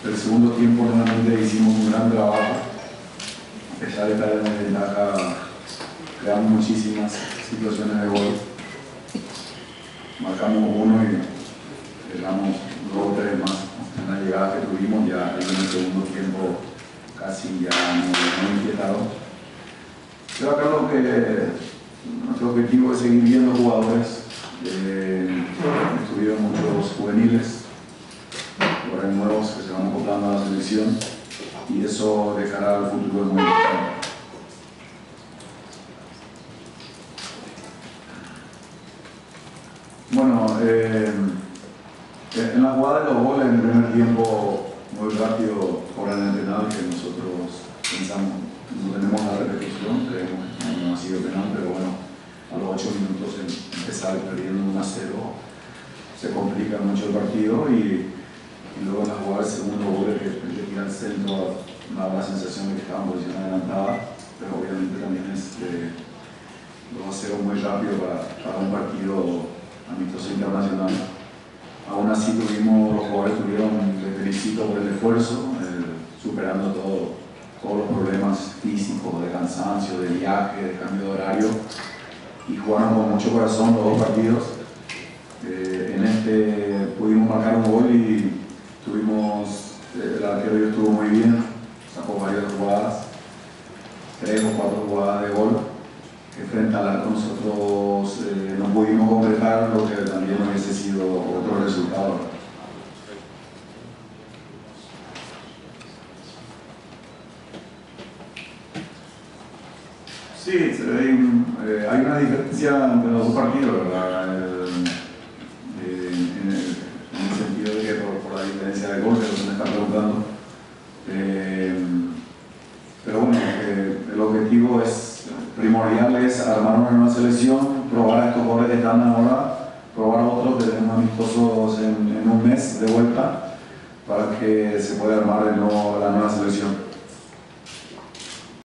el segundo tiempo realmente hicimos un gran trabajo. A pesar de estar en desventaja, creamos muchísimas situaciones de gol. Marcamos uno y llegamos 2 o 3 más. En la llegada que tuvimos ya en el segundo tiempo casi ya no inquietados. Pero acá nuestro objetivo es seguir viendo jugadores. Estuvieron muchos juveniles, jugadores nuevos que se van acoplando a la selección y eso de cara al futuro es muy importante. Bueno, en la jugada de los goles en el primer tiempo muy rápido por el entrenador que nosotros pensamos, no tenemos la repetición, creemos que no ha sido penal, pero bueno, a los 8 minutos empezar perdiendo 1-0 se complica mucho el partido y luego en la jugada del segundo gol que tira al centro daba la sensación de que estaba en posición adelantada, pero obviamente también es 2-0 muy rápido para un partido amistoso internacional. Aún así los jugadores les felicito por el esfuerzo, superando todos los problemas físicos, de cansancio, de viaje, de cambio de horario, y jugaron con mucho corazón los 2 partidos. En este pudimos marcar un gol y el arquero yo estuvo muy bien, sacó varias jugadas, 3 o 4 jugadas de gol, que frente al arco nosotros no pudimos completar, lo que también hubiese sido otro resultado. Sí, hay una diferencia entre los 2 partidos, ¿verdad? En el sentido de que por la diferencia de gol, que es lo que me están preguntando. Pero bueno, el objetivo primordial es armar una nueva selección, probar a estos jugadores que están ahora, probar a otros que tenemos amistosos en un mes de vuelta, para que se pueda armar la nueva selección.